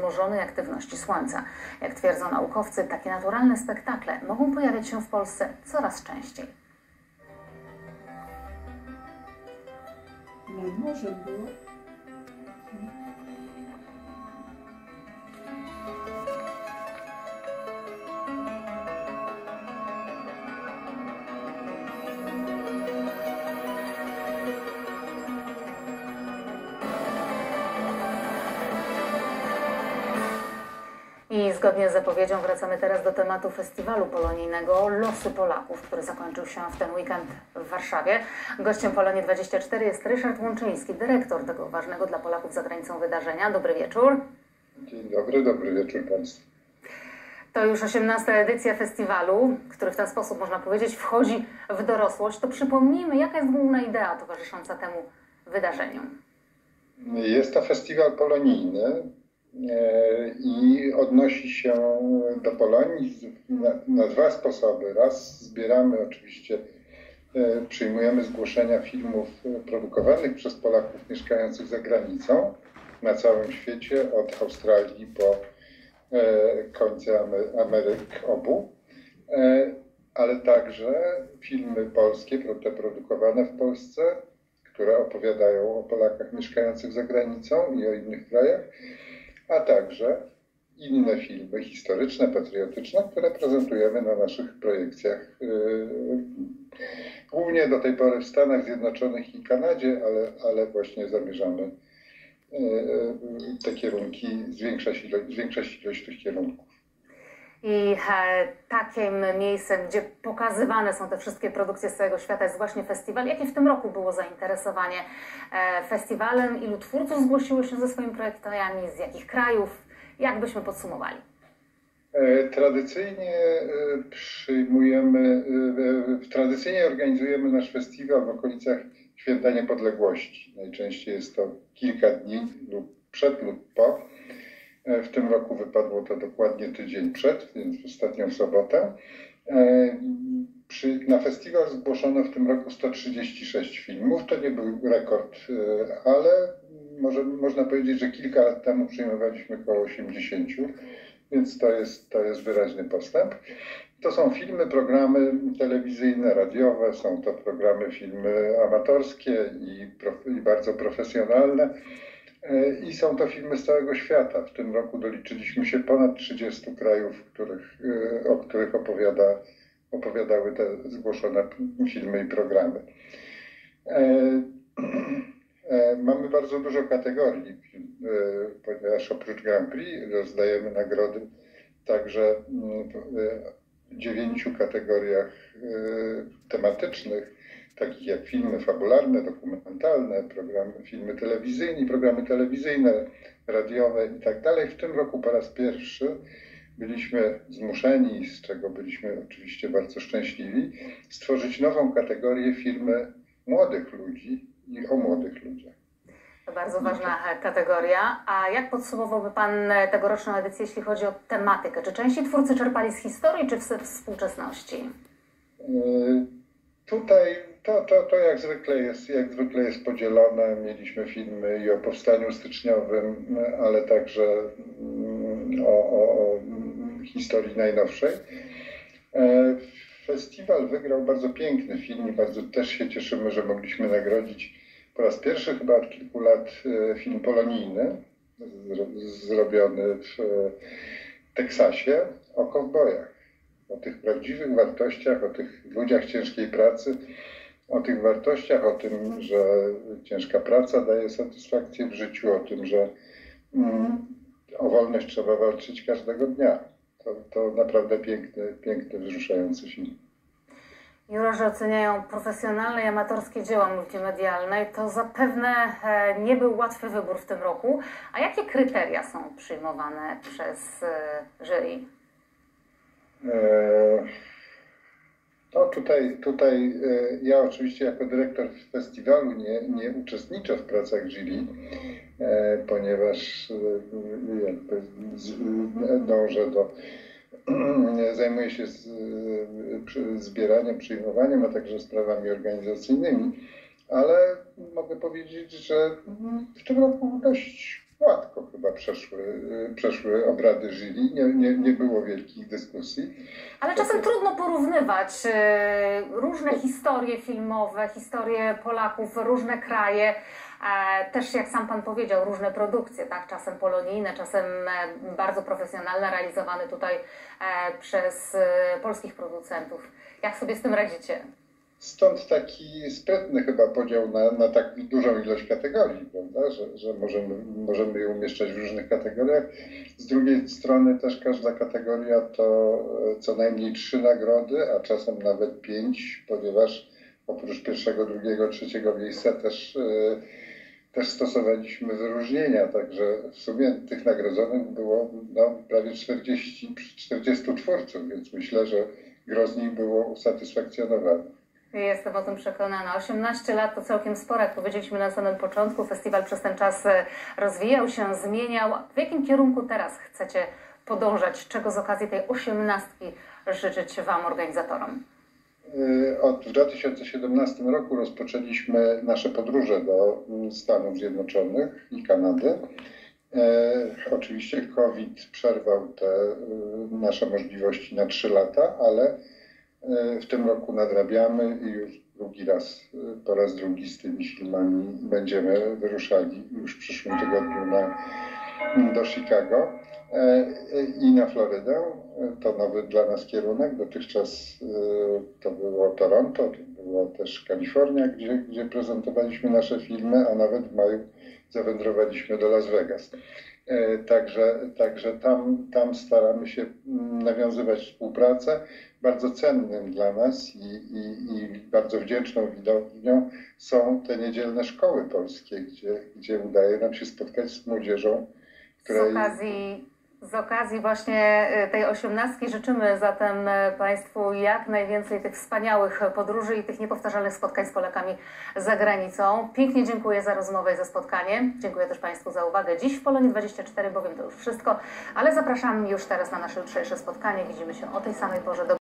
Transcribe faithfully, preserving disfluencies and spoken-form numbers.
wzmożonej aktywności Słońca. Jak twierdzą naukowcy, takie naturalne spektakle mogą pojawiać się w Polsce coraz częściej. No może było. I zgodnie z zapowiedzią wracamy teraz do tematu festiwalu polonijnego Losy Polaków, który zakończył się w ten weekend w Warszawie. Gościem Polonii dwadzieścia cztery jest Ryszard Łączyński, dyrektor tego ważnego dla Polaków za granicą wydarzenia. Dobry wieczór. Dzień dobry, dobry wieczór Państwu. To już osiemnasta edycja festiwalu, który w ten sposób, można powiedzieć, wchodzi w dorosłość. To przypomnijmy, jaka jest główna idea towarzysząca temu wydarzeniu. Jest to festiwal polonijny i odnosi się do Polonii na, na dwa sposoby. Raz zbieramy oczywiście, przyjmujemy zgłoszenia filmów produkowanych przez Polaków mieszkających za granicą na całym świecie, od Australii po końce Ameryk obu, ale także filmy polskie, te produkowane w Polsce, które opowiadają o Polakach mieszkających za granicą i o innych krajach, a także inne filmy historyczne, patriotyczne, które prezentujemy na naszych projekcjach, głównie do tej pory w Stanach Zjednoczonych i Kanadzie, ale, ale właśnie zamierzamy te kierunki, zwiększać ilość, zwiększać ilość tych kierunków. I e, takim miejscem, gdzie pokazywane są te wszystkie produkcje z całego świata, jest właśnie festiwal. Jakie w tym roku było zainteresowanie e, festiwalem? Ilu twórców zgłosiło się ze swoimi projektami? Z jakich krajów? Jak byśmy podsumowali? E, tradycyjnie e, przyjmujemy, e, tradycyjnie organizujemy nasz festiwal w okolicach Święta Niepodległości. Najczęściej jest to kilka dni lub przed lub po. W tym roku wypadło to dokładnie tydzień przed, więc ostatnią sobotę. Przy, na festiwal zgłoszono w tym roku sto trzydzieści sześć filmów. To nie był rekord, ale może, można powiedzieć, że kilka lat temu przyjmowaliśmy około osiemdziesiąt, więc to jest, to jest wyraźny postęp. To są filmy, programy telewizyjne, radiowe, są to programy, filmy amatorskie i, prof, i bardzo profesjonalne. I są to filmy z całego świata. W tym roku doliczyliśmy się ponad trzydziestu krajów, których, o których opowiada, opowiadały te zgłoszone filmy i programy. Mamy bardzo dużo kategorii, ponieważ oprócz Grand Prix rozdajemy nagrody także w dziewięciu kategoriach tematycznych, takich jak filmy fabularne, dokumentalne, programy, filmy telewizyjne, programy telewizyjne, radiowe i tak dalej. W tym roku po raz pierwszy byliśmy zmuszeni, z czego byliśmy oczywiście bardzo szczęśliwi, stworzyć nową kategorię filmy młodych ludzi i o młodych ludziach. To bardzo ważna kategoria. A jak podsumowałby Pan tegoroczną edycję, jeśli chodzi o tematykę? Czy części twórcy czerpali z historii, czy z współczesności? Yy, tutaj to, to, to jak zwykle jest, jak zwykle jest podzielone. Mieliśmy filmy i o powstaniu styczniowym, ale także o, o, o historii najnowszej. Festiwal wygrał bardzo piękny film i bardzo też się cieszymy, że mogliśmy nagrodzić po raz pierwszy chyba od kilku lat film polonijny, zrobiony w Teksasie, o kowbojach, o tych prawdziwych wartościach, o tych ludziach ciężkiej pracy, o tych wartościach, o tym, że ciężka praca daje satysfakcję w życiu, o tym, że mm, o wolność trzeba walczyć każdego dnia. To, to naprawdę piękny, piękny, wzruszający film. Jurorzy oceniają profesjonalne i amatorskie dzieła multimedialne. To zapewne nie był łatwy wybór w tym roku. A jakie kryteria są przyjmowane przez jury? No tutaj, tutaj ja oczywiście jako dyrektor festiwalu nie, nie uczestniczę w pracach jury, ponieważ jakby dążę do, zajmuję się z, zbieraniem, przyjmowaniem, a także sprawami organizacyjnymi, ale mogę powiedzieć, że w tym roku dość gładko chyba przeszły, przeszły obrady jury, nie, nie, nie było wielkich dyskusji. Ale czasem trudno porównywać różne historie filmowe, historie Polaków, różne kraje. Też, jak sam Pan powiedział, różne produkcje, tak? Czasem polonijne, czasem bardzo profesjonalne, realizowane tutaj przez polskich producentów. Jak sobie z tym radzicie? Stąd taki sprytny chyba podział na, na tak dużą ilość kategorii, prawda? Że, że możemy, możemy je umieszczać w różnych kategoriach. Z drugiej strony też każda kategoria to co najmniej trzy nagrody, a czasem nawet pięć, ponieważ oprócz pierwszego, drugiego, trzeciego miejsca też, też stosowaliśmy wyróżnienia, także w sumie tych nagrodzonych było no, prawie czterdzieści, czterdziestu twórców, więc myślę, że gro z nich było usatysfakcjonowanych. Jestem o tym przekonana. osiemnaście lat to całkiem sporo, jak powiedzieliśmy na samym początku. Festiwal przez ten czas rozwijał się, zmieniał. W jakim kierunku teraz chcecie podążać? Czego z okazji tej osiemnastki życzyć Wam, organizatorom? Od, w dwa tysiące siedemnastym roku rozpoczęliśmy nasze podróże do Stanów Zjednoczonych i Kanady. E, oczywiście COVID przerwał te e, nasze możliwości na trzy lata, ale w tym roku nadrabiamy i już drugi raz, po raz drugi z tymi filmami będziemy wyruszali już w przyszłym tygodniu na, do Chicago i na Florydę. To nowy dla nas kierunek. Dotychczas to było Toronto, to była też Kalifornia, gdzie, gdzie prezentowaliśmy nasze filmy, a nawet w maju zawędrowaliśmy do Las Vegas. Także, także tam, tam staramy się nawiązywać współpracę. Bardzo cennym dla nas i, i, i bardzo wdzięczną widownią są te niedzielne szkoły polskie, gdzie, gdzie udaje nam się spotkać z młodzieżą, której... Z okazji, z okazji właśnie tej osiemnastki życzymy zatem Państwu jak najwięcej tych wspaniałych podróży i tych niepowtarzalnych spotkań z Polakami za granicą. Pięknie dziękuję za rozmowę i za spotkanie. Dziękuję też Państwu za uwagę. Dziś w Polonii dwadzieścia cztery, bowiem to już wszystko, ale zapraszam już teraz na nasze jutrzejsze spotkanie. Widzimy się o tej samej porze. Do